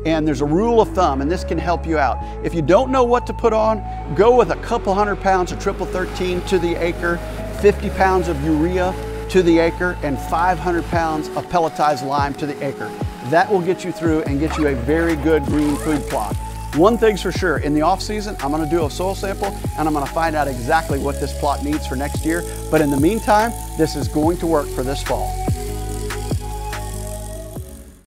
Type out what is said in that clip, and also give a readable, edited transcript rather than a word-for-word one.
And there's a rule of thumb, and this can help you out. If you don't know what to put on, go with a couple 100 pounds of triple 13 to the acre, 50 pounds of urea to the acre, and 500 pounds of pelletized lime to the acre. That will get you through and get you a very good green food plot. One thing's for sure, in the off season, I'm gonna do a soil sample and I'm gonna find out exactly what this plot needs for next year. But in the meantime, this is going to work for this fall.